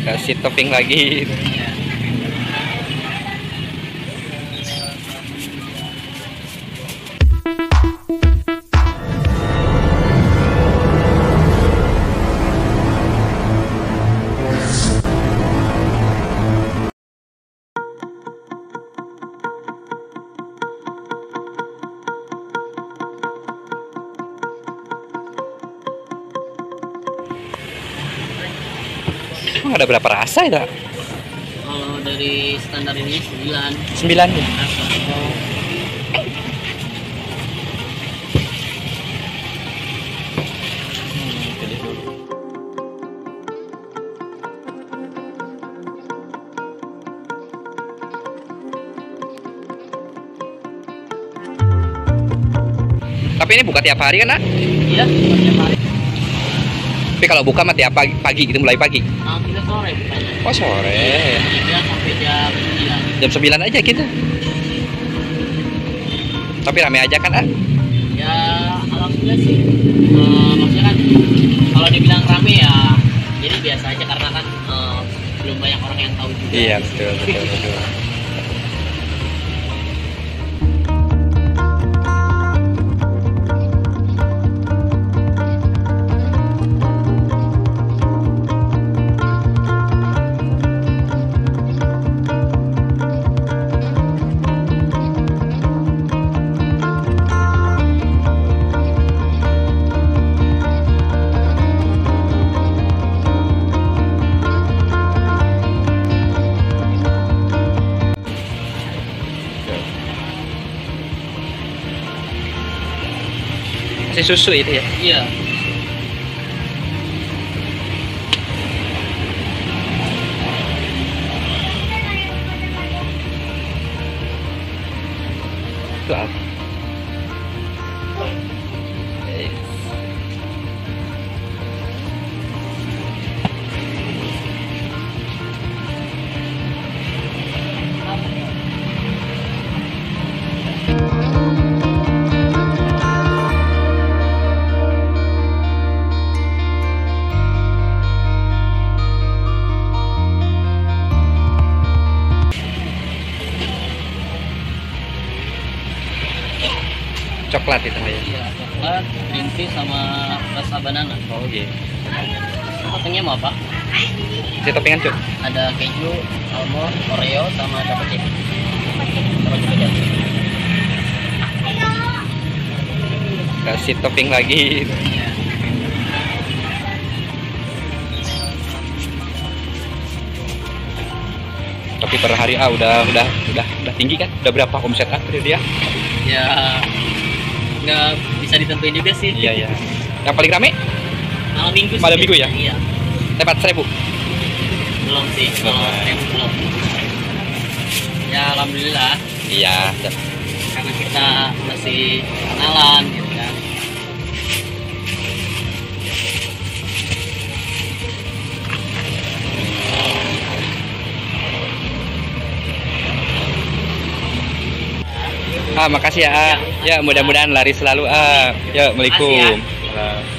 Kasih topping lagi. Emang ada berapa rasa ya? Kalau dari standar ini 9. 9 ya? Tapi ini buka tiap hari kan, Nak? Iya, tiap hari. Tapi kalau buka mah tiap pagi gitu, mulai pagi. Nah, kita sore bukanya. Oh, sore. 3 sampai jam 9. Jam 9 aja gitu. Tapi rame aja kan, Ah? Ya, alhamdulillah sih. Maksudnya kan kalau dibilang rame ya jadi biasa aja karena kan belum banyak orang yang tahu juga. Iya, betul. Masih susu itu ya? Iya. Itu apa? Coklat itu ya? Iya, coklat, green tea sama rasa banana. Oh gitu. Toppingnya mau apa? Si toppingan Cuk? Ada keju, almond, oreo, sama double chip. Double chip aja. Kasih topping lagi. Iya. Tapi per hari udah tinggi kan? Udah berapa omset dia? Ya nggak bisa ditentuin juga sih. Iya. Yang paling rame? Malam minggu sih. Malam minggu ya? Iya. Tepat 1000? Belum sih. Belum. Ya alhamdulillah. Iya. Karena kita masih kenalan gitu kan. Makasih ya. Ya, mudah-mudahan laris selalu. Ya, Assalamualaikum.